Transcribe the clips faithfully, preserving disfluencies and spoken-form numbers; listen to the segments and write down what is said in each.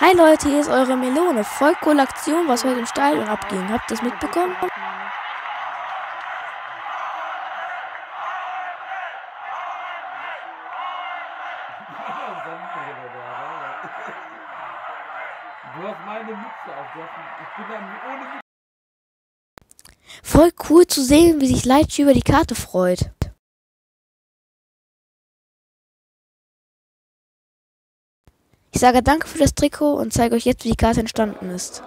Hi Leute, hier ist eure Melone. Voll coole Aktion, was heute im Stadion abging. Habt ihr das mitbekommen? Du hast meine Mütze auf. Du hast, ich bin dann ohne Mütze. Voll cool zu sehen, wie sich Leitchi über die Karte freut. Ich sage danke für das Trikot und zeige euch jetzt, wie die Karte entstanden ist.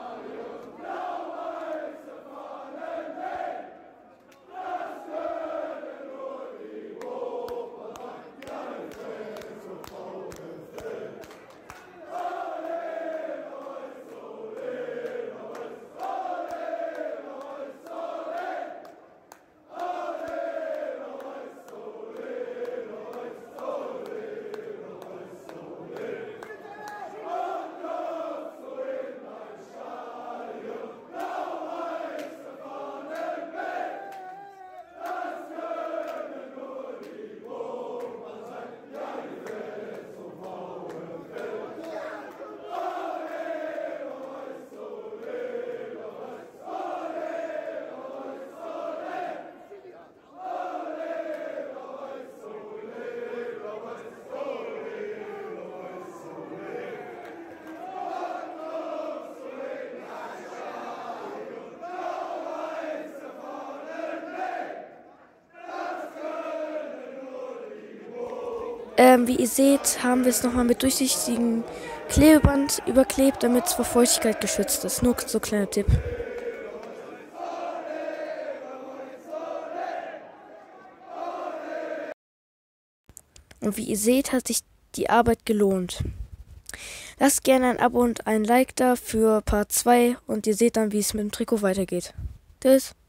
Ähm, wie ihr seht, haben wir es nochmal mit durchsichtigem Klebeband überklebt, damit es vor Feuchtigkeit geschützt ist. Nur so ein kleiner Tipp. Und wie ihr seht, hat sich die Arbeit gelohnt. Lasst gerne ein Abo und ein Like da für Part zwei und ihr seht dann, wie es mit dem Trikot weitergeht. Tschüss.